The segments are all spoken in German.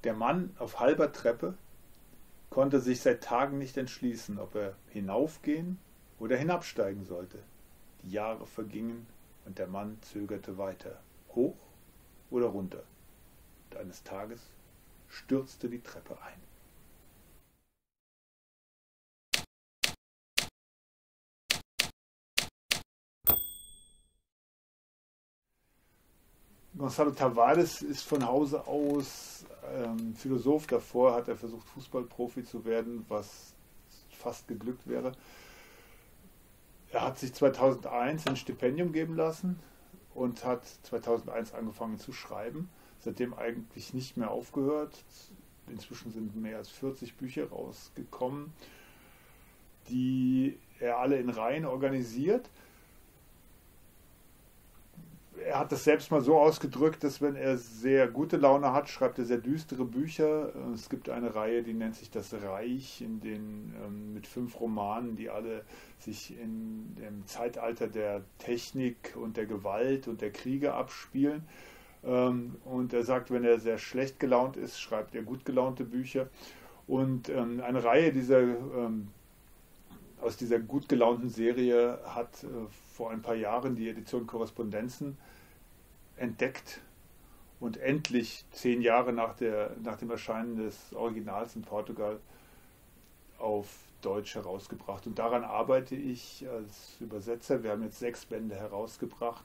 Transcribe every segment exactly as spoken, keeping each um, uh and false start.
Der Mann auf halber Treppe konnte sich seit Tagen nicht entschließen, ob er hinaufgehen oder hinabsteigen sollte. Die Jahre vergingen und der Mann zögerte weiter, hoch oder runter. Und eines Tages stürzte die Treppe ein. Gonzalo Tavares ist von Hause aus ähm, Philosoph. Davor hat er versucht, Fußballprofi zu werden, was fast geglückt wäre. Er hat sich zweitausendeins ein Stipendium geben lassen und hat zweitausendeins angefangen zu schreiben. Seitdem eigentlich nicht mehr aufgehört. Inzwischen sind mehr als vierzig Bücher rausgekommen, die er alle in Reihen organisiert. Er hat das selbst mal so ausgedrückt, dass wenn er sehr gute Laune hat, schreibt er sehr düstere Bücher. Es gibt eine Reihe, die nennt sich Das Reich, in den, ähm, mit fünf Romanen, die alle sich in dem Zeitalter der Technik und der Gewalt und der Kriege abspielen. Ähm, und er sagt, wenn er sehr schlecht gelaunt ist, schreibt er gut gelaunte Bücher. Und ähm, eine Reihe dieser, ähm, aus dieser gut gelaunten Serie hat äh, vor ein paar Jahren die Edition Korrespondenzen entdeckt und endlich zehn Jahre nach, der, nach dem Erscheinen des Originals in Portugal auf Deutsch herausgebracht. Und daran arbeite ich als Übersetzer. Wir haben jetzt sechs Bände herausgebracht.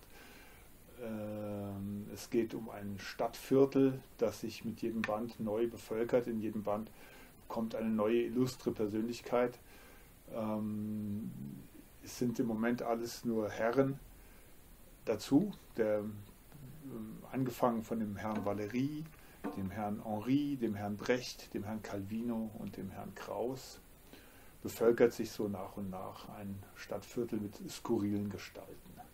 Es geht um ein Stadtviertel, das sich mit jedem Band neu bevölkert. In jedem Band kommt eine neue illustre Persönlichkeit. Es sind im Moment alles nur Herren dazu, der, angefangen von dem Herrn Valery, dem Herrn Henri, dem Herrn Brecht, dem Herrn Calvino und dem Herrn Kraus, bevölkert sich so nach und nach ein Stadtviertel mit skurrilen Gestalten.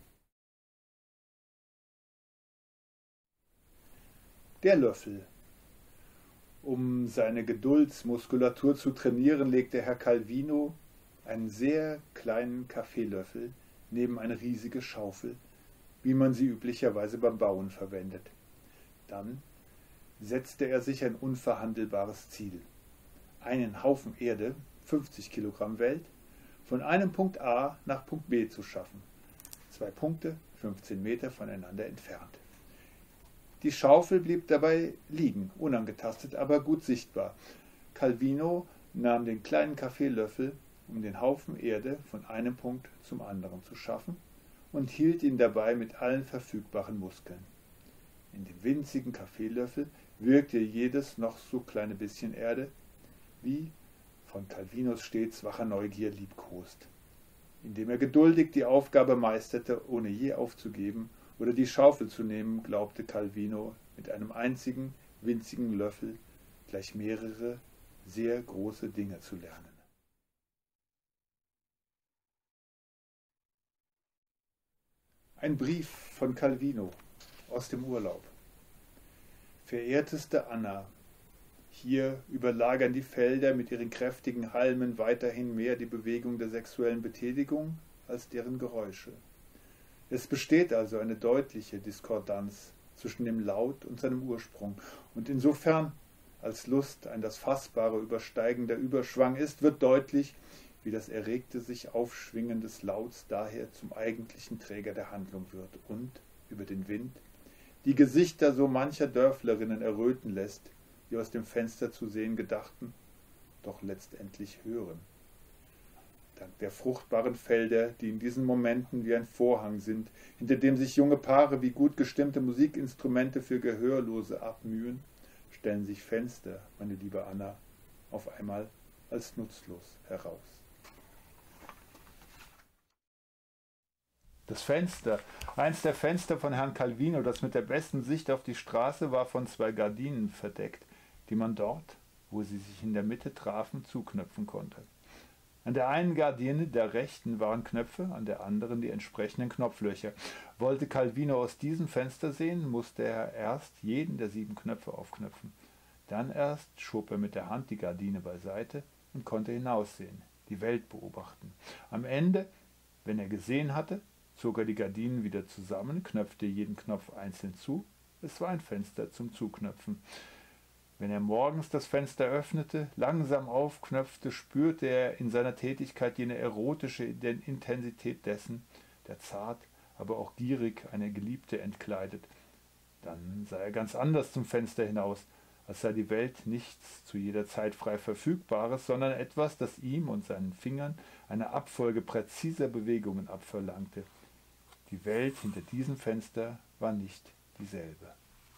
Der Löffel. Um seine Geduldsmuskulatur zu trainieren, legte Herr Calvino einen sehr kleinen Kaffeelöffel neben eine riesige Schaufel, wie man sie üblicherweise beim Bauen verwendet. Dann setzte er sich ein unverhandelbares Ziel: einen Haufen Erde, fünfzig Kilogramm Welt, von einem Punkt A nach Punkt B zu schaffen. Zwei Punkte, fünfzehn Meter voneinander entfernt. Die Schaufel blieb dabei liegen, unangetastet, aber gut sichtbar. Calvino nahm den kleinen Kaffeelöffel, um den Haufen Erde von einem Punkt zum anderen zu schaffen, und hielt ihn dabei mit allen verfügbaren Muskeln. In dem winzigen Kaffeelöffel wirkte jedes noch so kleine bisschen Erde, wie von Calvinos stets wacher Neugier liebkost. Indem er geduldig die Aufgabe meisterte, ohne je aufzugeben oder die Schaufel zu nehmen, glaubte Calvino, mit einem einzigen winzigen Löffel gleich mehrere sehr große Dinge zu lernen. Ein Brief von Calvino aus dem Urlaub. Verehrteste Anna, hier überlagern die Felder mit ihren kräftigen Halmen weiterhin mehr die Bewegung der sexuellen Betätigung als deren Geräusche. Es besteht also eine deutliche Diskordanz zwischen dem Laut und seinem Ursprung, und insofern als Lust ein das Fassbare übersteigender Überschwang ist, wird deutlich, wie das erregte sich Aufschwingen des Lauts daher zum eigentlichen Träger der Handlung wird und, über den Wind, die Gesichter so mancher Dörflerinnen erröten lässt, die aus dem Fenster zu sehen gedachten, doch letztendlich hören. Dank der fruchtbaren Felder, die in diesen Momenten wie ein Vorhang sind, hinter dem sich junge Paare wie gut gestimmte Musikinstrumente für Gehörlose abmühen, stellen sich Fenster, meine liebe Anna, auf einmal als nutzlos heraus. Das Fenster, eins der Fenster von Herrn Calvino, das mit der besten Sicht auf die Straße war, von zwei Gardinen verdeckt, die man dort, wo sie sich in der Mitte trafen, zuknöpfen konnte. An der einen Gardine, der rechten, waren Knöpfe, an der anderen die entsprechenden Knopflöcher. Wollte Calvino aus diesem Fenster sehen, musste er erst jeden der sieben Knöpfe aufknöpfen. Dann erst schob er mit der Hand die Gardine beiseite und konnte hinaussehen, die Welt beobachten. Am Ende, wenn er gesehen hatte, zog er die Gardinen wieder zusammen, knöpfte jeden Knopf einzeln zu. Es war ein Fenster zum Zuknöpfen. Wenn er morgens das Fenster öffnete, langsam aufknöpfte, spürte er in seiner Tätigkeit jene erotische Intensität dessen, der zart, aber auch gierig eine Geliebte entkleidet. Dann sah er ganz anders zum Fenster hinaus, als sei die Welt nichts zu jeder Zeit frei Verfügbares, sondern etwas, das ihm und seinen Fingern eine Abfolge präziser Bewegungen abverlangte. Die Welt hinter diesem Fenster war nicht dieselbe.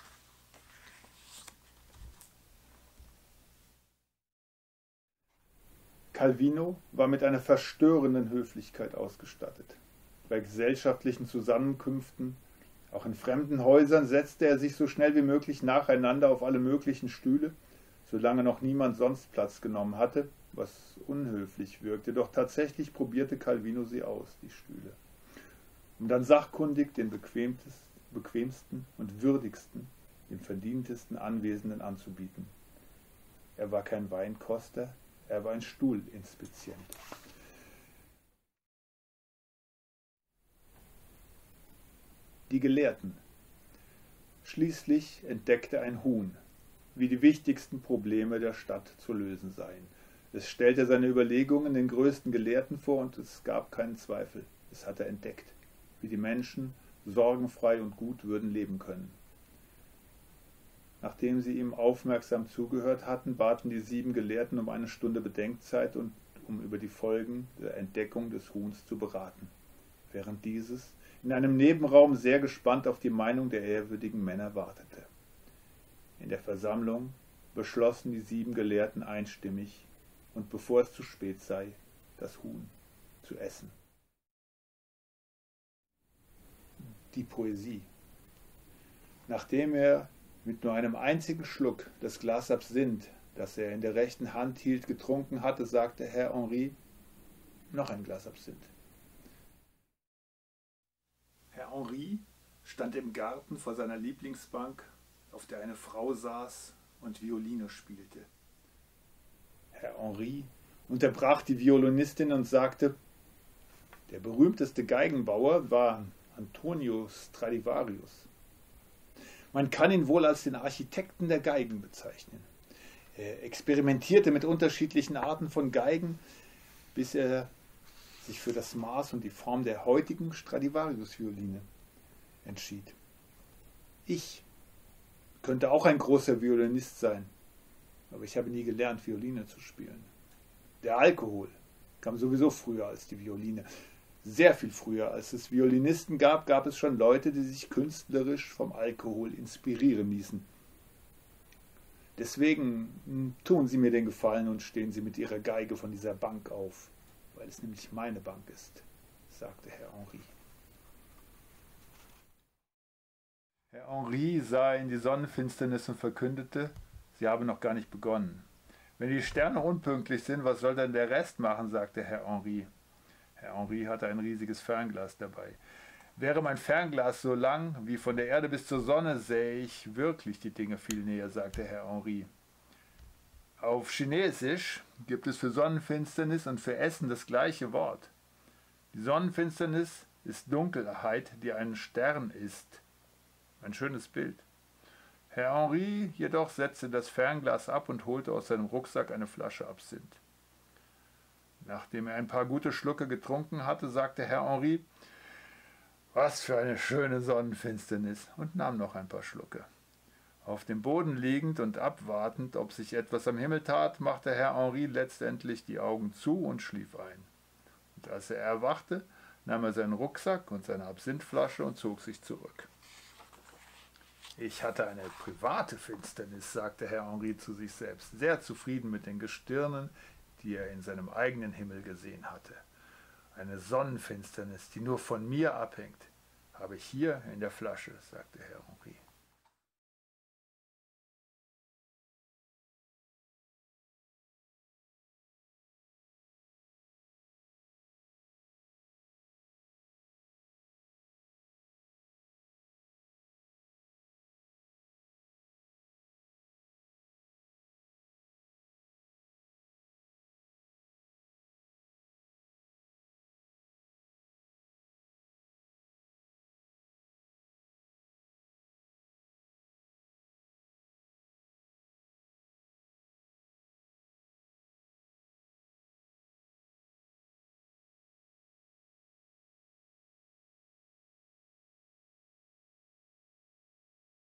Calvino war mit einer verstörenden Höflichkeit ausgestattet. Bei gesellschaftlichen Zusammenkünften, auch in fremden Häusern, setzte er sich so schnell wie möglich nacheinander auf alle möglichen Stühle, solange noch niemand sonst Platz genommen hatte, was unhöflich wirkte, doch tatsächlich probierte Calvino sie aus, die Stühle, um dann sachkundig den bequemsten und würdigsten, den verdientesten Anwesenden anzubieten. Er war kein Weinkoster, er war ein Stuhlinspizient. Die Gelehrten. Schließlich entdeckte ein Huhn, wie die wichtigsten Probleme der Stadt zu lösen seien. Es stellte seine Überlegungen den größten Gelehrten vor und es gab keinen Zweifel. Es hatte entdeckt, wie die Menschen sorgenfrei und gut würden leben können. Nachdem sie ihm aufmerksam zugehört hatten, baten die sieben Gelehrten um eine Stunde Bedenkzeit und um über die Folgen der Entdeckung des Huhns zu beraten, während dieses in einem Nebenraum sehr gespannt auf die Meinung der ehrwürdigen Männer wartete. In der Versammlung beschlossen die sieben Gelehrten einstimmig, und bevor es zu spät sei, das Huhn zu essen. Die Poesie. Nachdem er mit nur einem einzigen Schluck das Glas Absinth, das er in der rechten Hand hielt, getrunken hatte, sagte Herr Henri: Noch ein Glas Absinth. Herr Henri stand im Garten vor seiner Lieblingsbank, auf der eine Frau saß und Violine spielte. Herr Henri unterbrach die Violinistin und sagte: Der berühmteste Geigenbauer war Antonio Stradivarius. Man kann ihn wohl als den Architekten der Geigen bezeichnen. Er experimentierte mit unterschiedlichen Arten von Geigen, bis er sich für das Maß und die Form der heutigen Stradivarius-Violine entschied. Ich könnte auch ein großer Violinist sein, aber ich habe nie gelernt, Violine zu spielen. Der Alkohol kam sowieso früher als die Violine. Sehr viel früher, als es Violinisten gab, gab es schon Leute, die sich künstlerisch vom Alkohol inspirieren ließen. Deswegen tun Sie mir den Gefallen und stehen Sie mit Ihrer Geige von dieser Bank auf, weil es nämlich meine Bank ist, sagte Herr Henri. Herr Henri sah in die Sonnenfinsternis und verkündete: Sie haben noch gar nicht begonnen. Wenn die Sterne unpünktlich sind, was soll denn der Rest machen, sagte Herr Henri. Herr Henri hatte ein riesiges Fernglas dabei. Wäre mein Fernglas so lang wie von der Erde bis zur Sonne, sähe ich wirklich die Dinge viel näher, sagte Herr Henri. Auf Chinesisch gibt es für Sonnenfinsternis und für Essen das gleiche Wort. Die Sonnenfinsternis ist Dunkelheit, die ein Stern ist. Ein schönes Bild. Herr Henri jedoch setzte das Fernglas ab und holte aus seinem Rucksack eine Flasche Absinth. Nachdem er ein paar gute Schlucke getrunken hatte, sagte Herr Henri: Was für eine schöne Sonnenfinsternis, und nahm noch ein paar Schlucke. Auf dem Boden liegend und abwartend, ob sich etwas am Himmel tat, machte Herr Henri letztendlich die Augen zu und schlief ein. Und als er erwachte, nahm er seinen Rucksack und seine Absinthflasche und zog sich zurück. Ich hatte eine private Finsternis, sagte Herr Henri zu sich selbst, sehr zufrieden mit den Gestirnen, die er in seinem eigenen Himmel gesehen hatte. Eine Sonnenfinsternis, die nur von mir abhängt, habe ich hier in der Flasche, sagte Herr Henri.